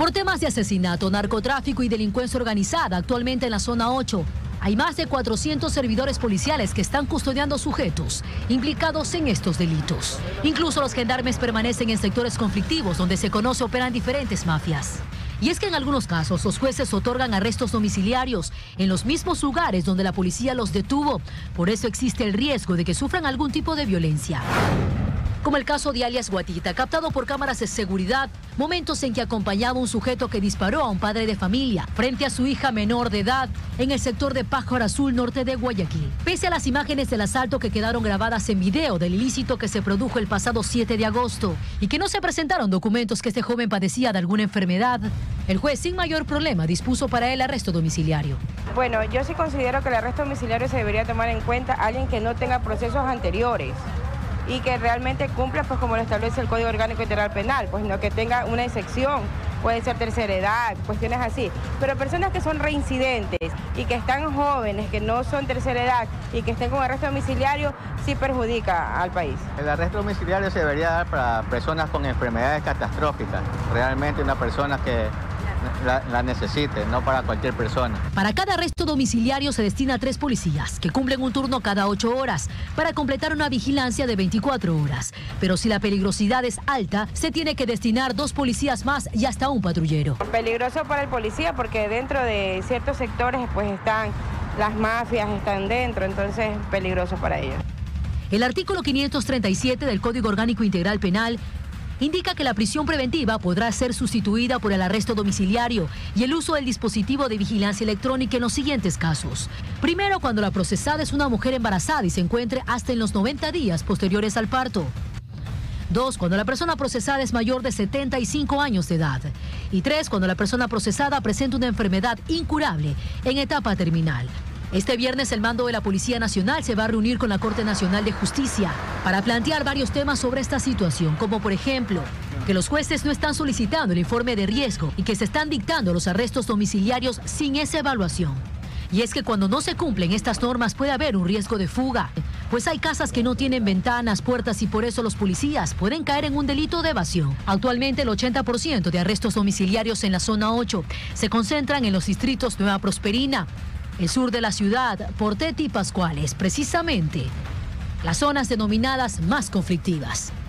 Por temas de asesinato, narcotráfico y delincuencia organizada, actualmente en la zona 8, hay más de 400 servidores policiales que están custodiando sujetos implicados en estos delitos. Incluso los gendarmes permanecen en sectores conflictivos donde se conoce operan diferentes mafias. Y es que en algunos casos los jueces otorgan arrestos domiciliarios en los mismos lugares donde la policía los detuvo. Por eso existe el riesgo de que sufran algún tipo de violencia. Como el caso de alias Guatita, captado por cámaras de seguridad, momentos en que acompañaba un sujeto que disparó a un padre de familia frente a su hija menor de edad en el sector de Pájaro Azul, norte de Guayaquil. Pese a las imágenes del asalto que quedaron grabadas en video del ilícito que se produjo el pasado 7 de agosto y que no se presentaron documentos que este joven padecía de alguna enfermedad, el juez sin mayor problema dispuso para él arresto domiciliario. Bueno, yo sí considero que el arresto domiciliario se debería tomar en cuenta a alguien que no tenga procesos anteriores y que realmente cumpla, pues como lo establece el Código Orgánico Integral Penal, pues no que tenga una excepción, puede ser tercera edad, cuestiones así. Pero personas que son reincidentes y que están jóvenes, que no son tercera edad y que estén con arresto domiciliario, sí perjudica al país. El arresto domiciliario se debería dar para personas con enfermedades catastróficas, realmente una persona que la necesite, no para cualquier persona. Para cada arresto domiciliario se destina a 3 policías, que cumplen un turno cada 8 horas, para completar una vigilancia de 24 horas. Pero si la peligrosidad es alta, se tiene que destinar 2 policías más y hasta un patrullero. Peligroso para el policía porque dentro de ciertos sectores pues están las mafias, están dentro, entonces peligroso para ellos. El artículo 537 del Código Orgánico Integral Penal indica que la prisión preventiva podrá ser sustituida por el arresto domiciliario y el uso del dispositivo de vigilancia electrónica en los siguientes casos. Primero, cuando la procesada es una mujer embarazada y se encuentre hasta en los 90 días posteriores al parto. 2, cuando la persona procesada es mayor de 75 años de edad. Y 3, cuando la persona procesada presenta una enfermedad incurable en etapa terminal. Este viernes el mando de la Policía Nacional se va a reunir con la Corte Nacional de Justicia para plantear varios temas sobre esta situación, como por ejemplo, que los jueces no están solicitando el informe de riesgo y que se están dictando los arrestos domiciliarios sin esa evaluación. Y es que cuando no se cumplen estas normas puede haber un riesgo de fuga, pues hay casas que no tienen ventanas, puertas y por eso los policías pueden caer en un delito de evasión. Actualmente el 80% de arrestos domiciliarios en la zona 8 se concentran en los distritos Nueva Prosperina, el sur de la ciudad, Portete y Pascuales, precisamente las zonas denominadas más conflictivas.